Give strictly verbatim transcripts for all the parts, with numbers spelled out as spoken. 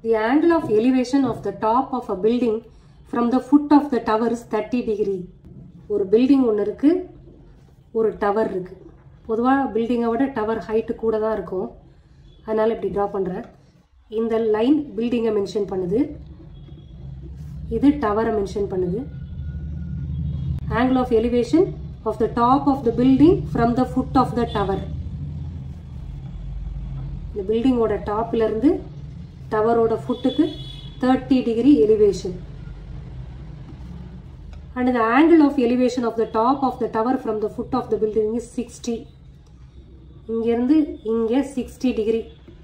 The angle of elevation of the top of a building from the foot of the tower is thirty degree. ஒரு building ஒன்று இருக்கு, ஒரு tower இருக்கு. பொதுவாக பில்டிங்கை விட டவர் ஹைட்டு கூட தான் இருக்கும். அதனால் இப்படி ட்ரா பண்ணுறேன். இந்த லைன் பில்டிங்கை மென்ஷன் பண்ணுது, இது டவரை மென்ஷன் பண்ணுது. Angle of elevation of the top of the building from the foot of the tower. இந்த பில்டிங்கோட டாப்ல இருந்து டவரோட ஃபுட்டுக்கு thirty degree elevation. And the angle of elevation of the top of the tower from the foot of the building is sixty. இங்கிருந்து இங்கே sixty degree.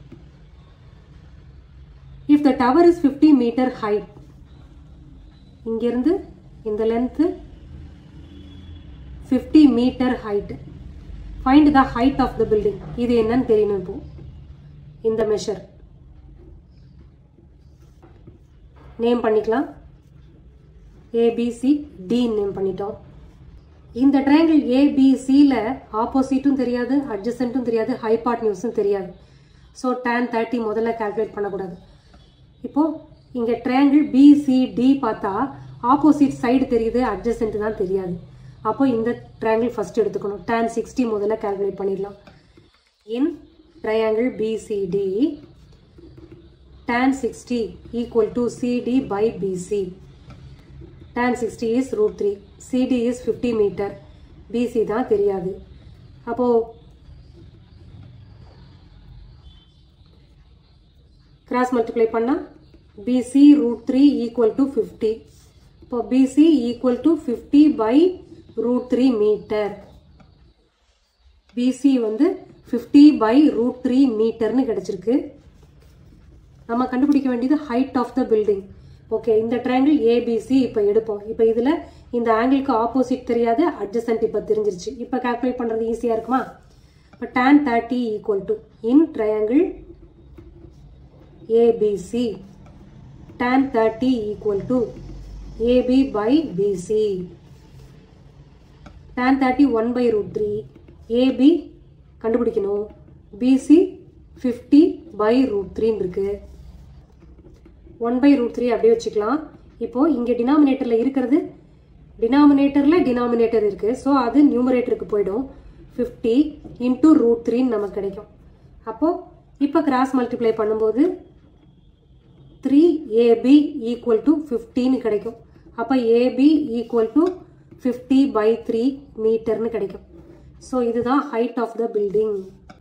If the tower is fifty meter height, இங்கிருந்து இந்த length fifty meter height. Find the height of the building. இது என்னன்னு தெரியணும். இப்போ இந்த measure name பண்ணிக்கலாம். A B C D name பண்ணிட்டோம். இந்த ட்ரையாங்கிள் A B C ல ஆப்போசிட்டும் தெரியாது, அட்ஜசன்ட்டும் தெரியாது, ஹைபாட்னியூஸும் தெரியாது. ஸோ tan thirty முதல்ல கால்குலேட் பண்ணக்கூடாது. இப்போ இங்கே ட்ரையாங்கிள் B C D பார்த்தா ஆப்போசிட் சைடு தெரியுது, அட்ஜசன்ட் தான் தெரியாது. அப்போ இந்த ட்ரையாங்கிள் ஃபர்ஸ்ட் எடுத்துக்கணும். tan sixty முதல்ல கால்குலேட் பண்ணிடலாம். In triangle B C D, tan sixty equal to C D by B C. tan sixty is root three, C D is fifty meter, B C தான் தெரியாது. அப்போ cross multiply பண்ணா B C root three equal to fifty. இப்போ B C equal to fifty by root three meter. B C வந்து fifty by root three மீட்டர்னு கிடைச்சிருக்கு. நம்ம கண்டுபிடிக்க வேண்டியது height of the building. Okay, இந்த ட்ரையாங்கிள் A B C இப்போ எடுப்போம். இப்போ இதில் இந்த ஆங்கிளுக்கு ஆப்போசிட் தெரியாது, அட்ஜசன்ட் இப்போ தெரிஞ்சிருச்சு. இப்போ கால்குலேட் பண்ணுறது ஈஸியாக இருக்குமா? இப்போ tan thirty equal to in triangle A B C, tan thirty equal to A B by B C. tan thirty one by root three, A B கண்டுபிடிக்கணும், B C fifty by root three இருக்கு. one by root three அப்படியே வச்சுக்கலாம். இப்போ இங்கே டினாமினேட்டரில் இருக்கிறது, டினாமினேட்டரில் denominator இருக்கு, ஸோ அது நியூமரேட்டருக்கு போயிடும். fifty இன்டூ ரூட் த்ரீன்னு நமக்கு கிடைக்கும். அப்போ இப்போ கிராஸ் மல்டிப்ளை பண்ணும்போது three A B equal to fifteen கிடைக்கும். அப்போ A B equal to fifty by three மீட்டர்னு கிடைக்கும். ஸோ இதுதான் height of the building.